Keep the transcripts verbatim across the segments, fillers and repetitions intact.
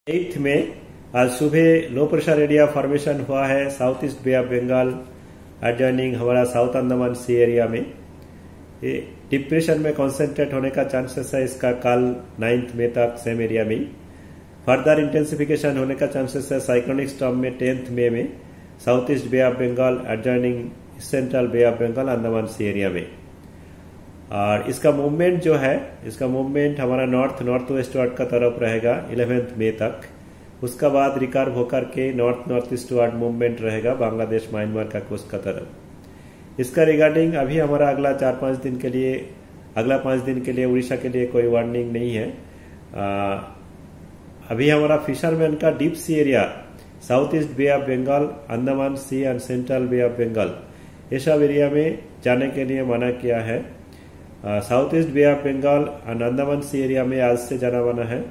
Eighth में आज सुबह लो प्रेशर एरिया फॉर्मेशन हुआ है south east Bay of Bengal adjoining हमारा साउथ अंडमान सी एरिया में। ये डिप्रेशन में कॉन्सेंट्रेट होने का चांसेस है इसका कल नाइन्थ में तक सेम एरिया में। फर्दर इंटेंसिफिकेशन होने का चांसेस है साइक्लोनिक स्टॉर्म में टेंथ में में south east Bay of Bengal adjoining central Bay of Bengal Andaman sea area में। और इसका मूवमेंट जो है इसका मूवमेंट हमारा नॉर्थ नॉर्थ वेस्ट वार्ड का तरफ रहेगा इलेवेंथ मई तक। उसका बाद रिकर्व होकर के north north eastward movement रहेगा बांग्लादेश म्यांमार का कोस्ट का तरफ। इसका रिगार्डिंग अभी हमारा अगला चार पांच दिन के लिए अगला पांच दिन के लिए उड़ीसा के लिए कोई वार्निंग नहीं है। आ, अभी हमारा फिशरमैन का deep sea area south east Bay of Bengal Andaman sea and central Bay of Bengal ये सब एरिया में जाने के लिए मना किया है। South east Bay of Bengal and Andaman sea area में आज से जाना मना है।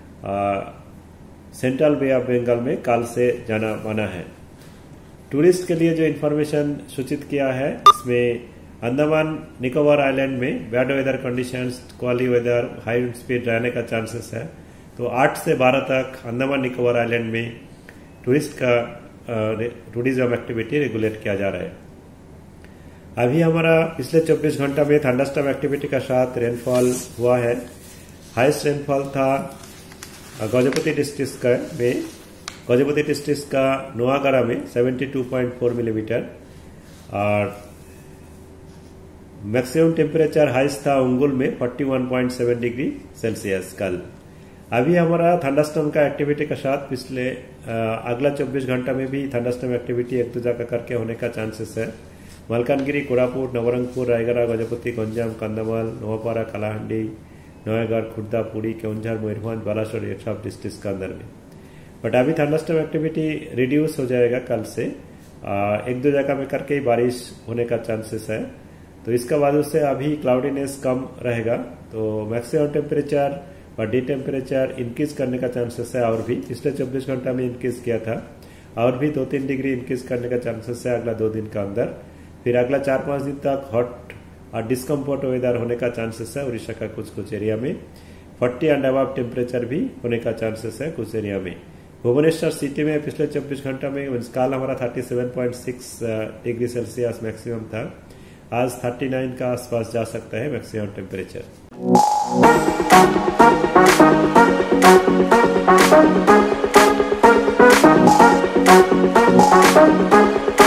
सेंट्रल बे ऑफ बंगाल में कल से जाना मना है। टूरिस्ट के लिए जो इन्फॉर्मेशन सूचित किया है इसमें अंडमान निकोबार आइलैंड में bad weather conditions squally weather high wind speed रहने का चांसेस है। तो आठ से बारह तक अंडमान निकोबार आइलैंड में टूरिस्ट का टूरिज्म एक्टिविटी रेगुलेट किया जा रहा है। अभी हमारा पिछले चौबीस घंटा में थंडरस्टॉर्म एक्टिविटी का साथ रेनफॉल हुआ है। हाईएस्ट रेनफॉल था गजपति डिस्ट्रिक्ट का में गजपति डिस्ट्रिक्ट का नोआगारा में बहत्तर पॉइंट चार मिलीमीटर और मैक्सिमम टेम्परेचर हाईएस्ट था उंगुल में इकतालीस पॉइंट सात डिग्री सेल्सियस कल। अभी हमारा थंडरस्टॉर्म का एक्टिविटी का साथ पिछले अगला चौबीस घंटा में भी थंडरस्टॉर्म एक्टिविटी एक दो जगह करके होने का चांसेस है। मलकानगिरी कोरापुट नवरंगपुर रायगढ़ गजपति गंजाम कंधमाल नोआपाड़ा कलाहांडी नयागढ़ खुर्दा पुरी केउंझर मयूरभंज बालासोर ये सब डिस्ट्रिक्ट के अंदर में। बट अभी थंडरस्टॉर्म एक्टिविटी रिड्यूस हो जाएगा कल से। आ, एक दो जगह में करके ही बारिश होने का चांसेस है। तो इसका वजह से अभी क्लाउडीनेस कम रहेगा। तो मैक्सिमम टेम्परेचर और डी टेम्परेचर इंक्रीज करने का चांसेस है और भी पिछले चौबीस घंटा में इंक्रीज किया था और भी दो तीन डिग्री इंक्रीज करने का चांसेस है अगला दो दिन का अंदर। फिर अगला चार पांच दिन तक हॉट और डिस्कम्फर्ट वेदर होने का चांसेस है उड़ीसा का कुछ कुछ एरिया में। चालीस एंड अबव टेम्परेचर भी होने का चांसेस है कुछ एरिया में। भुवनेश्वर सिटी में पिछले चौबीस घंटा में काल हमारा सैंतीस पॉइंट छह डिग्री सेल्सियस मैक्सिमम था। आज उनतालीस का आसपास जा सकता है मैक्सिमम टेम्परेचर।